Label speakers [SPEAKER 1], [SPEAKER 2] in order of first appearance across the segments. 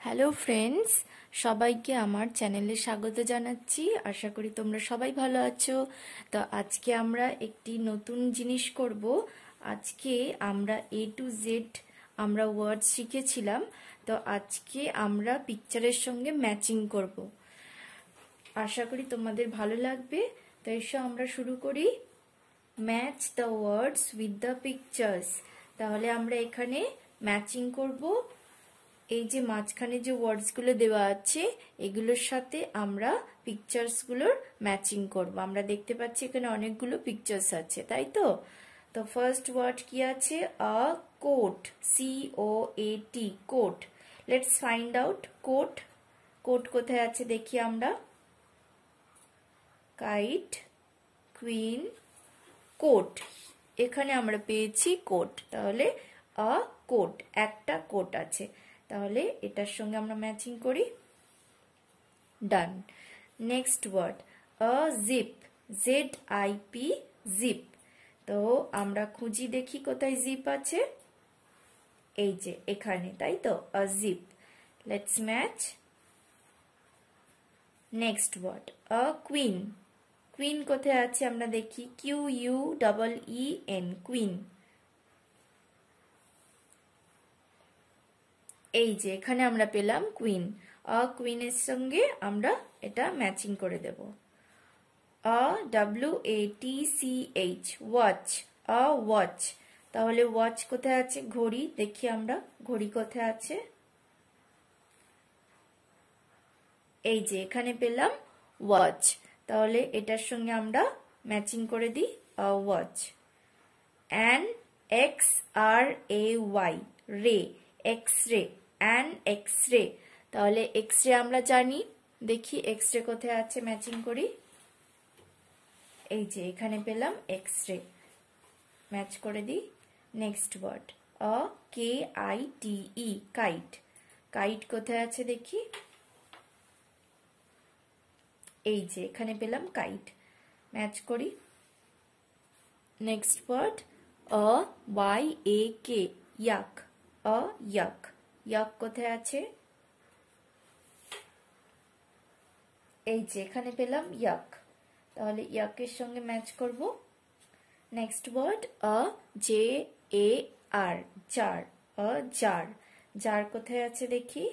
[SPEAKER 1] Hello friends, সবাইকে আমার চ্যানেলে স্বাগত জানাচ্ছি। আশা করি তোমরা সবাই ভালো আছো। তো আজকে আমরা একটি নতুন জিনিস করব। আজকে আমরা A to Z আমরা ওয়ার্ড শিখেছিলাম, তো আজকে আমরা পিকচারের সঙ্গে ম্যাচিং করব। আশা করি তোমাদের ভালো লাগবে। তো এসো আমরা শুরু করি। Match the words with the pictures. তাহলে আমরা এখানে ম্যাচিং করব। এই যে মাঝখানে যে ওয়ার্ডসগুলো দেওয়া আছে এগুলোর সাথে আমরা পিকচার্সগুলোর ম্যাচিং করব। আমরা দেখতে পাচ্ছি এখানে অনেকগুলো পিকচার্স আছে, তাই তো। তো ফার্স্ট ওয়ার্ড কি আছে? A coat, COAT, coat. Let's find out coat. Coat কোথায় আছে দেখি আমরা। Kite, queen, coat. এখানে আমরা পেয়েছি কোট। তাহলে আ কোট, একটা কোট আছে। তাহলে এটার সঙ্গে আমরা ম্যাচিং করি। Done. Next word a zip, ZIP, zip. তো আমরা খুঁজি দেখি কোথায় জিপ আছে। এই যে এখানে, তাই তো, a zip. Let's match. Next word a queen. Queen কোথায় আছে আমরা দেখি। QUEEN, queen. এই যে এখানে আমরা পেলাম কুইন। আ কুইনের সঙ্গে আমরা এটা ম্যাচিং করে দেব। WATCH, watch. ওয়াচ। তাহলে ওয়াচ কোথায় আছে? ঘড়ি। দেখি আমরা ঘড়ি কোথায় আছে। এই যে এখানে পেলাম ওয়াচ। তাহলে এটার সঙ্গে আমরা ম্যাচিং করে দিই। Watch. XRAY, ray, x-ray, x-ray. তাহলে এক্স-রে আমরা জানি। দেখি এক্স-রে কোথায় আছে, ম্যাচিং করি। এই যে এখানে পেলাম এক্স-রে, ম্যাচ করে দিই। Next word KITE, kite. Kite কোথায় আছে দেখি। এই যে এখানে পেলাম কাইট, ম্যাচ করি। Next word YAK, yak. ইয়াক। ইয়াক কোথায় আছে? এই যে এখানে পেলাম ইয়াক। তাহলে ইয়াকের সঙ্গে ম্যাচ করব। Next word JAR, jar. Jar. Jar কোথায় আছে দেখি।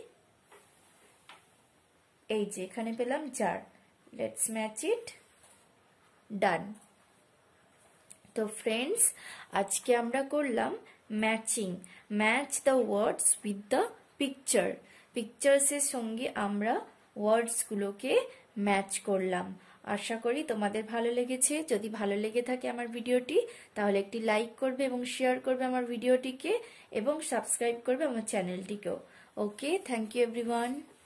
[SPEAKER 1] এই যে এখানে পেলাম jar. Let's match it. Done. তো ফ্রেন্ডস, আজকে আমরা করলাম matching. Match the words with the picture. পিকচার্সের সঙ্গে আমরা ওয়ার্ডসগুলোকে ম্যাচ করলাম। আশা করি তোমাদের ভালো লেগেছে। যদি ভালো লেগে থাকে আমার ভিডিওটি, তাহলে একটি লাইক করবে এবং শেয়ার করবে আমার ভিডিওটিকে, এবং সাবস্ক্রাইব করবে আমার চ্যানেলটিকেও। Okay, thank you everyone.